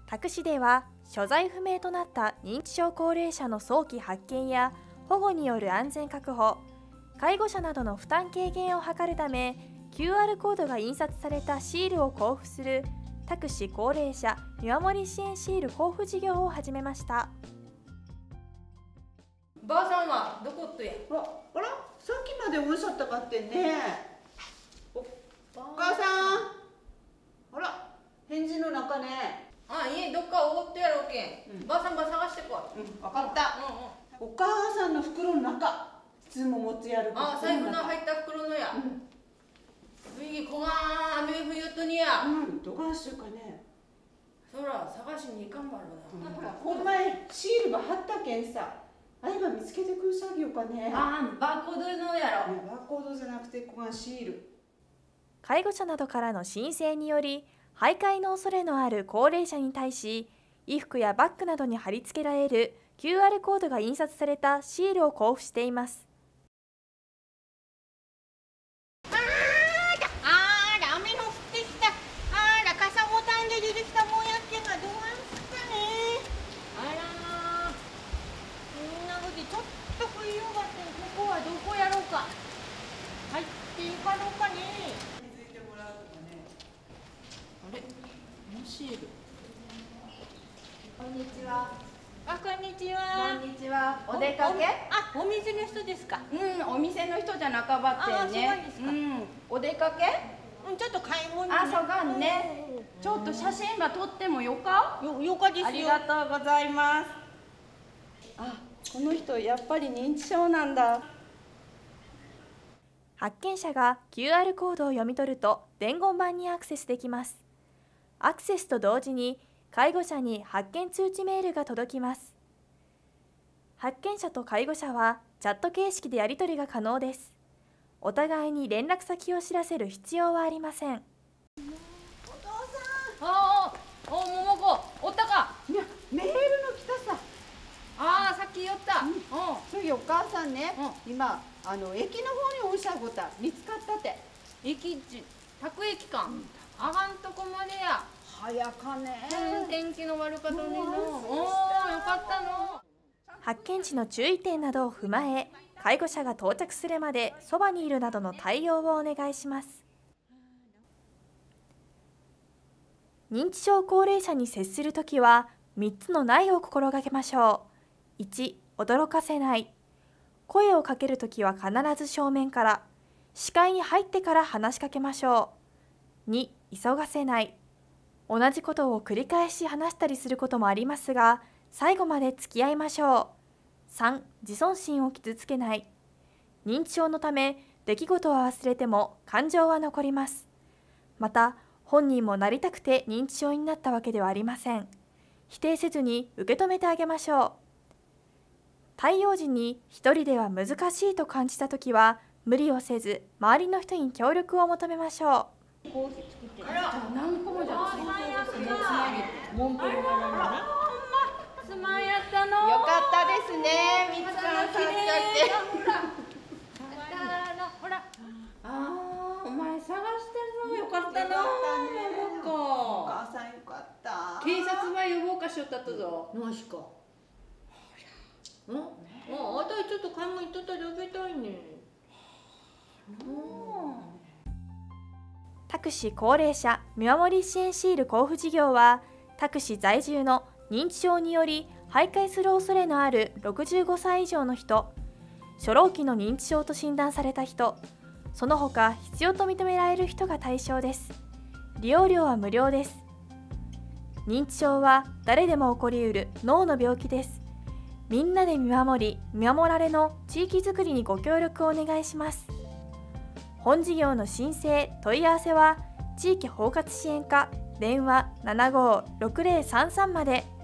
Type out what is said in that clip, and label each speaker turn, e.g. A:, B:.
A: 多久市では所在不明となった認知症高齢者の早期発見や保護による安全確保、介護者などの負担軽減を図るため QR コードが印刷されたシールを交付する多久市高齢者見守り支援シール交付事業を始めました。
B: ばあさんはどこっとや。
C: あら、さっきまでおっしゃったかってね。お母さん、あら、返事の中ね。
B: あ、いえ、どっかおごってやろうけん。ばあさんが探してこい。
C: わかった。お母さんの袋の中、いつも持ってやる。
B: あ、財布の入った袋のや。次、こが雨降りよっとにや。
C: どがしようかね。
B: そら、探しに行かんばろな。
C: ほら、この前シールが貼ったけんさ。あれば見つけてくる作業かね。
B: あ、バーコードのやろ。
C: バーコードじゃなくて、こがシール。
A: 介護者などからの申請により、徘徊の恐れのある高齢者に対し、衣服やバッグなどに貼り付けられる QR コードが印刷されたシールを交付しています。
D: 雨の降ってきた。傘ボタンで出てきたもんやっけがどうなんすかね。みんなごきちょっと冬よがって、ここはどこやろうか。入っていかろうかね。
C: 気づいてもらうとかね。
B: あれ、このシール。
E: こんにちは。
D: こんにちは。
E: こんにちは。お出かけ？
D: お店の人ですか。
E: お店の人じゃなかばってんね。
D: そうですか。
E: お出かけ？
D: ちょっと買い物に。
E: そうがんね。ちょっと写真ば撮ってもよか？
D: よかですよ。
E: ありがとうございます。この人やっぱり認知症なんだ。
A: 発見者が QR コードを読み取ると伝言板にアクセスできます。アクセスと同時に介護者に発見通知メールが届きます。発見者と介護者はチャット形式でやり取りが可能です。お互いに連絡先を知らせる必要はありません。
D: お父さん。
B: 桃子、おったか。
C: いや、メールの来たさ。
B: さっき言った。
C: そういうお母さんね、今駅の方においしゃごた見つかったって。
B: 駅地、宅駅か。あがんとこまでや。
C: 早かね。
B: 天気の悪かとねの。よかったの。
A: 発見時の注意点などを踏まえ、介護者が到着するまでそばにいるなどの対応をお願いします。認知症高齢者に接するときは3つのないを心がけましょう。1、驚かせない。声をかけるときは必ず正面から、視界に入ってから話しかけましょう。2、急がせない。同じことを繰り返し話したりすることもありますが、最後まで付き合いましょう。3、自尊心を傷つけない。認知症のため、出来事は忘れても感情は残ります。また、本人もなりたくて認知症になったわけではありません。否定せずに受け止めてあげましょう。対応時に一人では難しいと感じたときは、無理をせず、周りの人に協力を求めましょう。
E: 何個もじゃつまやったの。よかったですね。みつさんさっき
B: ほら。
E: お前探してるのよかったな。
C: お母さんよかった。
B: 警察は呼ぼうかしよったとぞ。
D: 何しか。あたりちょっと買い物行っとったであげたいね。
A: 多久市高齢者見守り支援シール交付事業は、多久市在住の認知症により徘徊する恐れのある65歳以上の人、初老期の認知症と診断された人、その他必要と認められる人が対象です。利用料は無料です。認知症は誰でも起こりうる脳の病気です。みんなで見守り、見守られの地域づくりにご協力をお願いします。本事業の申請・問い合わせは、地域包括支援課電話756033まで。